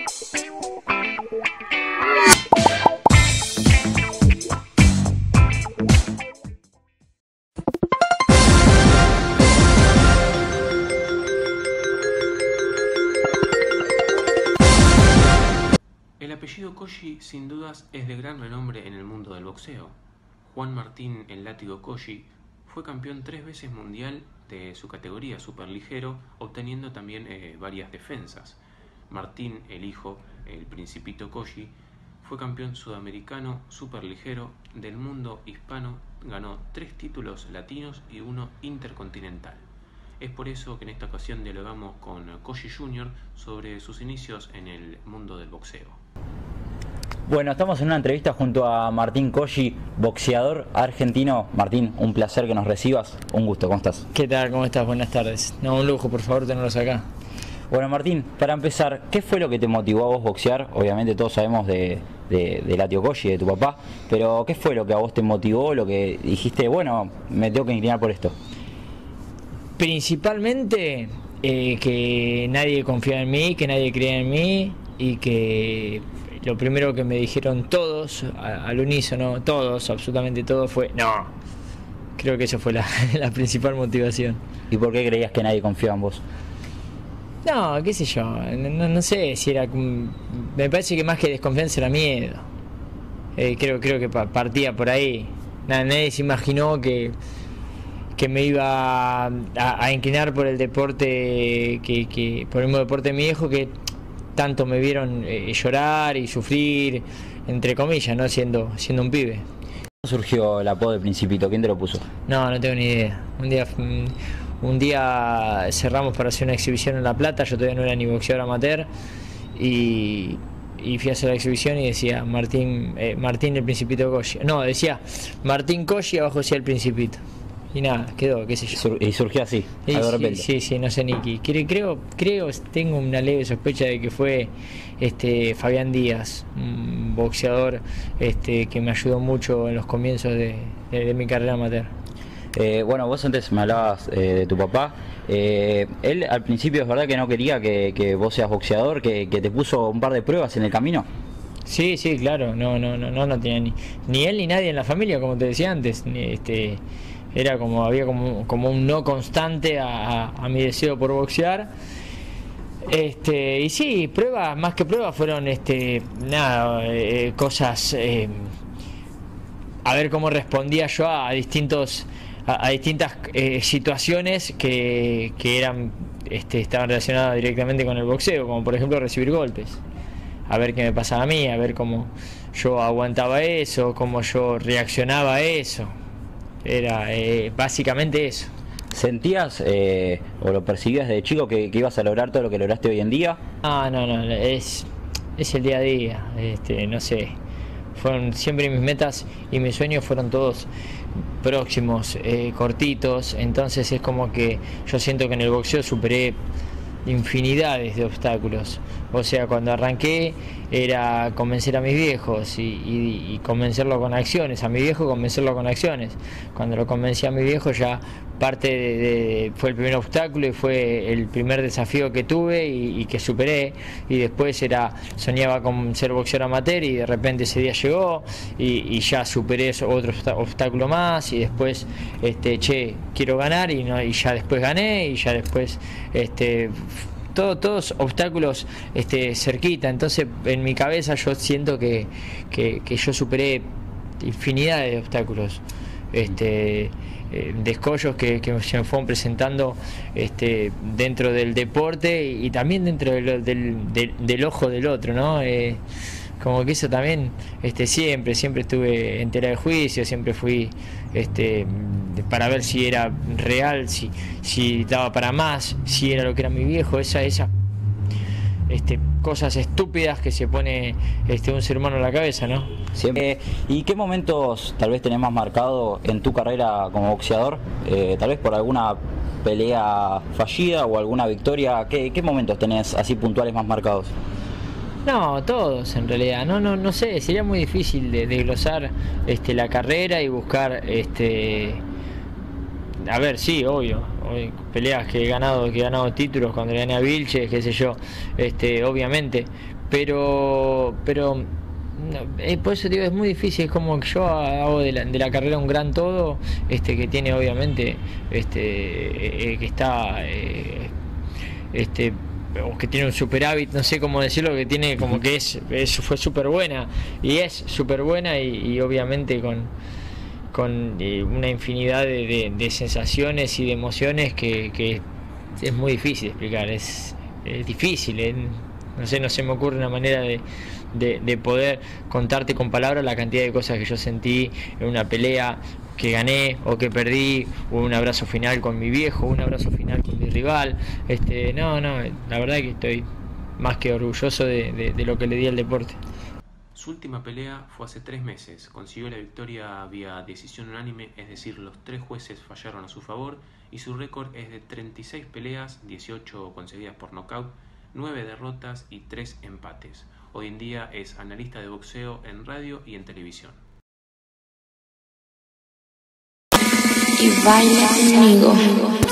El apellido Cosci sin dudas es de gran renombre en el mundo del boxeo. Juan Martín el Látigo Cosci fue campeón 3 veces mundial de su categoría superligero, obteniendo también varias defensas. Martín, el hijo, el Principito Cosci, fue campeón sudamericano superligero del mundo hispano, ganó 3 títulos latinos y 1 intercontinental. Es por eso que en esta ocasión dialogamos con Cosci Jr. sobre sus inicios en el mundo del boxeo. Bueno, estamos en una entrevista junto a Martín Cosci, boxeador argentino. Martín, un placer que nos recibas, un gusto, ¿cómo estás? ¿Qué tal? ¿Cómo estás? Buenas tardes. No, un lujo, por favor, tenerlos acá. Bueno, Martín, para empezar, ¿qué fue lo que te motivó a vos boxear? Obviamente todos sabemos de Látigo Cosci, de tu papá, pero ¿qué fue lo que a vos te motivó, lo que dijiste, bueno, me tengo que inclinar por esto? Principalmente que nadie confiaba en mí, que nadie creía en mí y que lo primero que me dijeron todos, al unísono, todos, absolutamente todos, fue no. Creo que esa fue la principal motivación. ¿Y por qué creías que nadie confiaba en vos? No, qué sé yo, no sé si era... Me parece que más que desconfianza era miedo. Creo que partía por ahí. Nadie se imaginó que me iba a inclinar por el deporte, por el mismo deporte de mi viejo, que tanto me vieron llorar y sufrir, entre comillas, ¿no? Siendo un pibe. ¿Cómo surgió el apodo de Principito? ¿Quién te lo puso? No tengo ni idea. Un día cerramos para hacer una exhibición en La Plata, yo todavía no era ni boxeador amateur, y fui a hacer la exhibición y decía Martín el Principito Cosci. No, decía Martín Cosci, abajo decía el Principito. Y nada, quedó, qué sé yo. Y surgió así, algo de repente. Sí, no sé ni qué. Creo, tengo una leve sospecha de que fue Fabián Díaz, un boxeador que me ayudó mucho en los comienzos de mi carrera amateur. Bueno, vos antes me hablabas de tu papá. Él al principio es verdad que no quería que vos seas boxeador, que te puso un par de pruebas en el camino. Sí, claro, no tenía ni él ni nadie en la familia, como te decía antes. Era había como un no constante a mi deseo por boxear. Y sí, pruebas, más que pruebas, fueron cosas, a ver cómo respondía yo a distintas situaciones que estaban relacionadas directamente con el boxeo, como por ejemplo recibir golpes. A ver qué me pasaba a mí, a ver cómo yo aguantaba eso, cómo yo reaccionaba a eso. Era básicamente eso. ¿Sentías o lo percibías de chico que ibas a lograr todo lo que lograste hoy en día? No, es el día a día, no sé. Fueron siempre mis metas y mis sueños fueron todos próximos, cortitos, entonces es como que yo siento que en el boxeo superé infinidades de obstáculos. O sea, cuando arranqué era convencer a mis viejos y convencerlo con acciones, a mi viejo convencerlo con acciones. Cuando lo convencí a mi viejo ya fue el primer obstáculo y fue el primer desafío que tuve y que superé, y después soñaba con ser boxeador amateur y de repente ese día llegó y ya superé otro obstáculo más, y después quiero ganar y ya después gané, y ya después todos obstáculos cerquita. Entonces en mi cabeza yo siento que yo superé infinidad de obstáculos, descollos que se me fueron presentando dentro del deporte y también dentro del ojo del otro, ¿no? Como que eso también siempre estuve en tela de juicio, siempre fui para ver si era real, si daba para más, si era lo que era mi viejo, esas cosas estúpidas que se pone un ser humano en la cabeza, ¿no? Siempre. ¿Y qué momentos tal vez tenés más marcado en tu carrera como boxeador? Tal vez por alguna pelea fallida o alguna victoria. ¿Qué momentos tenés así puntuales más marcados? No, todos en realidad. No sé, sería muy difícil de desglosar la carrera y buscar A ver, sí, obvio. Peleas que he ganado títulos cuando le gané a Vilches, qué sé yo, obviamente. Pero por eso digo, es muy difícil. Es como que yo hago de la carrera un gran todo, que tiene obviamente, que está, o que tiene un superávit, no sé cómo decirlo, que tiene como que fue súper buena, y es súper buena, y obviamente con una infinidad de sensaciones y de emociones que es muy difícil de explicar, es difícil, no sé, no se me ocurre una manera de poder contarte con palabras la cantidad de cosas que yo sentí en una pelea que gané o que perdí, un abrazo final con mi viejo, un abrazo final con mi rival, no, la verdad es que estoy más que orgulloso de lo que le di al deporte. Su última pelea fue hace 3 meses, consiguió la victoria vía decisión unánime, es decir, los 3 jueces fallaron a su favor, y su récord es de 36 peleas, 18 conseguidas por nocaut, 9 derrotas y 3 empates. Hoy en día es analista de boxeo en radio y en televisión. Y baila conmigo.